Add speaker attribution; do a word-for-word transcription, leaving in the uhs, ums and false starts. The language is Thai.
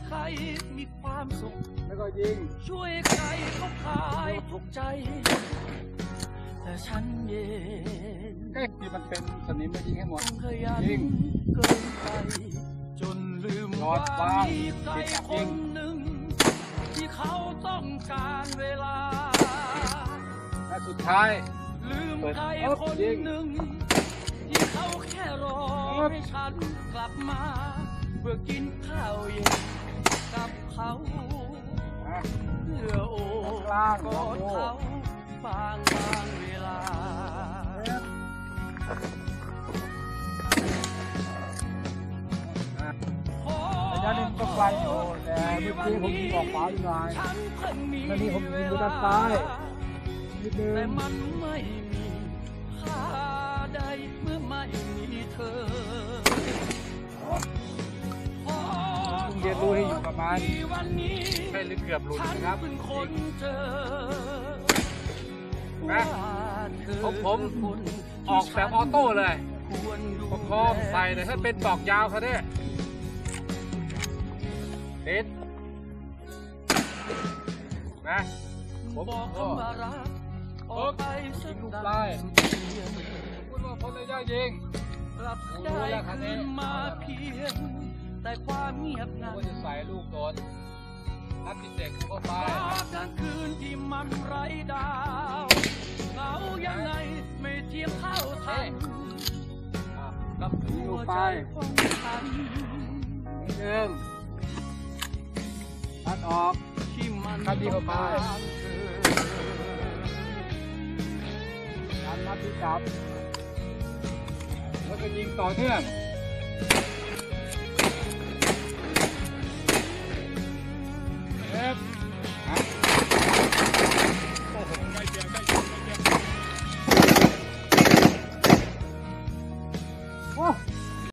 Speaker 1: ใครมีความสุข
Speaker 2: แล้วก็ยิง
Speaker 1: ช่วยใครเขาคลายทุกใจแต่ฉันเย็น
Speaker 2: เอ๊ะที่มันเป็นสนิมไม่ยิงให้หมด
Speaker 1: ยิงเกินไปจนลืมว่ามีใครคนหนึ่งที่เขาต้องการเวลา
Speaker 2: และสุดท้าย
Speaker 1: ลืมใครคนหนึ่งที่เขาแค่รอให้ฉันกลับมาเพื่อกินข้าวเย็นกับเขาเพื่อโอบกอดเขาบางบางเวลา
Speaker 2: ระยะนี้ก็ไกลอยู่แต่เมื่อกี้ผมยิงออกขวาอยู่หน่อยตอนนี้ผมยิงไปด้านซ้ายนิดนึง
Speaker 1: แต่มันไม่มีค่าใดเมื่อไม่มีเธอ
Speaker 2: ต้องเรียนรู้ให้อยู่ประมาณไม่ลึกเกือบหลุดนะครับนะผมผมออกแบบออโต้เลยประคองใส่แต่ถ้าเป็นดอกยาวเขาเนี่ยติดนะผมบอกคำว่ารักออกไปสักลูกไล่พูดว่าคนระยะยิง
Speaker 1: กลับได้คืนมาเพียงแต่ความเงียบงัน
Speaker 2: ก็จะใส่ลูกโดนนัดที่เด็กเข้าไป
Speaker 1: กลางคืนที่มันไร้ดาวเหงายังไงไม่เทียมเท่าทันกับหัวใจของฉัน
Speaker 2: หนึ่งตัดออก
Speaker 1: ที่มัน
Speaker 2: นัดที่เข้าไปนัดนัดที่จับแล้วก็ยิงต่อเนื่องเอฟโอ้โหใกล้เคียงใกล้เคียงใกล้เคียงโอ้